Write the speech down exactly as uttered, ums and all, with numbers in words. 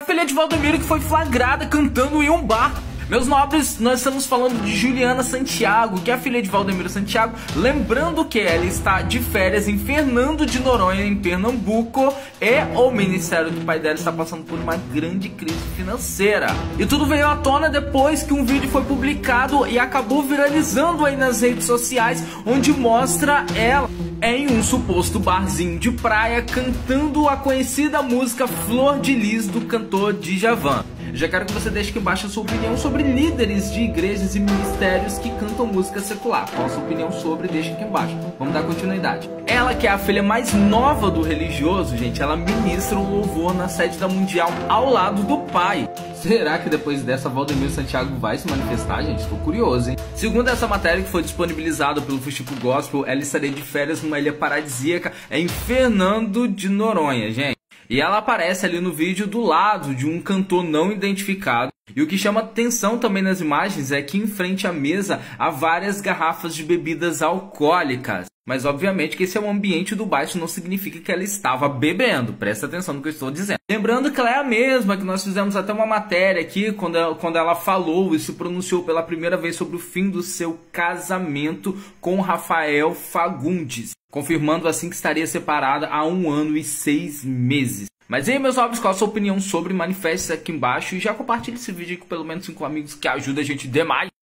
A filha de Valdemiro que foi flagrada cantando em um bar. Meus nobres, nós estamos falando de Juliana Santiago, que é a filha de Valdemiro Santiago. Lembrando que ela está de férias em Fernando de Noronha, em Pernambuco, e o ministério do pai dela está passando por uma grande crise financeira. E tudo veio à tona depois que um vídeo foi publicado e acabou viralizando aí nas redes sociais, onde mostra ela em um suposto barzinho de praia cantando a conhecida música Flor de Lis do cantor Djavan. Já quero que você deixe aqui embaixo a sua opinião sobre líderes de igrejas e ministérios que cantam música secular. Qual a sua opinião sobre? Deixa aqui embaixo. Vamos dar continuidade. Ela, que é a filha mais nova do religioso, gente, ela ministra o louvor na sede da Mundial ao lado do pai. Será que depois dessa Valdemiro Santiago vai se manifestar, gente? Tô curioso, hein? Segundo essa matéria que foi disponibilizada pelo Fuxico Gospel, ela estaria de férias numa ilha paradisíaca em Fernando de Noronha, gente. E ela aparece ali no vídeo do lado de um cantor não identificado. E o que chama atenção também nas imagens é que em frente à mesa há várias garrafas de bebidas alcoólicas. Mas obviamente que esse é o ambiente do bar, isso não significa que ela estava bebendo. Presta atenção no que eu estou dizendo. Lembrando que ela é a mesma, que nós fizemos até uma matéria aqui, quando ela, quando ela falou e se pronunciou pela primeira vez sobre o fim do seu casamento com Rafael Fagundes, confirmando assim que estaria separada há um ano e seis meses. Mas e aí, meus nobres, qual a sua opinião sobre? Manifeste aqui embaixo e já compartilhe esse vídeo com pelo menos cinco amigos, que ajuda a gente demais.